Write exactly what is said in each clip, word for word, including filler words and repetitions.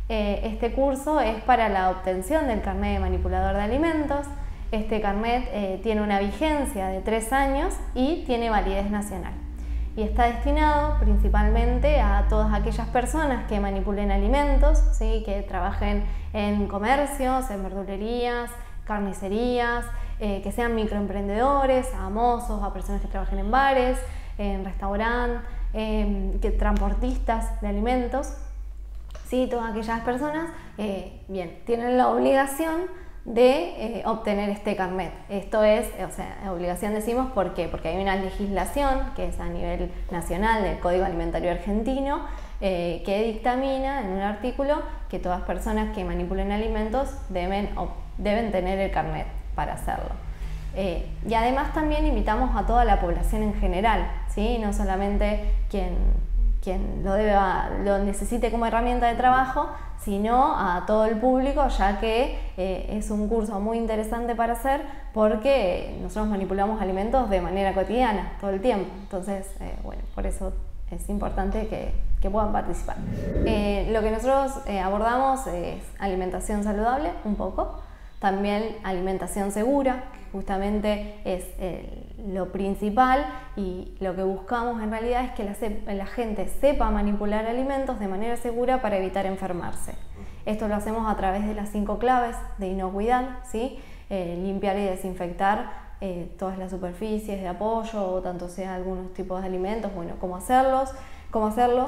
Eh, este curso es para la obtención del carnet de manipulador de alimentos. Este carnet eh, tiene una vigencia de tres años y tiene validez nacional. Y está destinado principalmente a todas aquellas personas que manipulen alimentos, ¿sí? Que trabajen en comercios, en verdulerías, carnicerías, eh, que sean microemprendedores, a mozos, a personas que trabajen en bares, en restaurantes, eh, que transportistas de alimentos. Sí, todas aquellas personas, eh, bien, tienen la obligación de eh, obtener este carnet. Esto es, o sea, obligación decimos, ¿por qué? Porque hay una legislación que es a nivel nacional del Código Alimentario Argentino eh, que dictamina en un artículo que todas personas que manipulen alimentos deben, deben tener el carnet para hacerlo. Eh, y además también invitamos a toda la población en general, ¿sí? No solamente quien, quien lo, deba, lo necesite como herramienta de trabajo, sino a todo el público, ya que eh, es un curso muy interesante para hacer porque nosotros manipulamos alimentos de manera cotidiana, todo el tiempo. Entonces, eh, bueno, por eso es importante que, que puedan participar. Eh, lo que nosotros eh, abordamos es alimentación saludable, un poco, también alimentación segura, que justamente es eh, lo principal, y lo que buscamos en realidad es que la, la gente sepa manipular alimentos de manera segura para evitar enfermarse. Esto lo hacemos a través de las cinco claves de inocuidad, ¿sí? Eh, limpiar y desinfectar eh, todas las superficies de apoyo, o tanto sea algunos tipos de alimentos, bueno, cómo hacerlos, cómo hacerlo.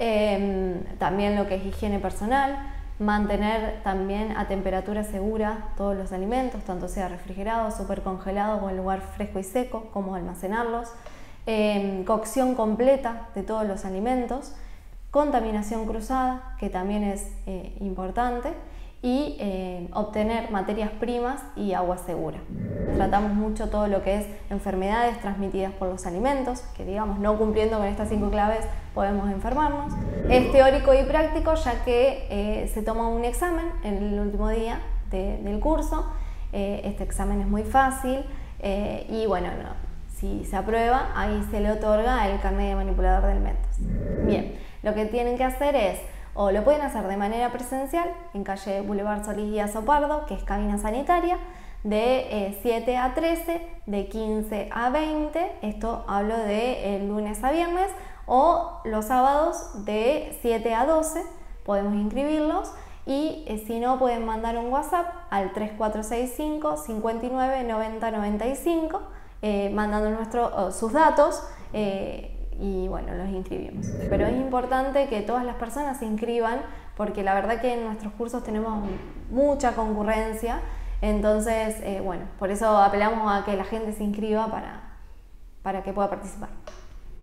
Eh, también lo que es higiene personal, mantener también a temperatura segura todos los alimentos, tanto sea refrigerados, super congelados o en lugar fresco y seco, cómo almacenarlos, eh, cocción completa de todos los alimentos, contaminación cruzada, que también es eh, importante, y eh, obtener materias primas y agua segura. Tratamos mucho todo lo que es enfermedades transmitidas por los alimentos, que digamos no cumpliendo con estas cinco claves podemos enfermarnos. Es teórico y práctico, ya que eh, se toma un examen en el último día de, del curso. Eh, este examen es muy fácil eh, y bueno, no, si se aprueba, ahí se le otorga el carnet de manipulador de alimentos. Bien, lo que tienen que hacer es, o lo pueden hacer de manera presencial en calle Boulevard Solís y Azopardo, que es cabina sanitaria, de eh, siete a trece, de quince a veinte, esto hablo de eh, lunes a viernes, o los sábados de siete a doce, podemos inscribirlos, y eh, si no pueden mandar un WhatsApp al tres cuatro seis cinco, cinco nueve, noventa, noventa y cinco, eh, mandando nuestro, oh, sus datos, eh, y bueno, los inscribimos. Pero es importante que todas las personas se inscriban, porque la verdad que en nuestros cursos tenemos mucha concurrencia, entonces, eh, bueno, por eso apelamos a que la gente se inscriba para, para que pueda participar.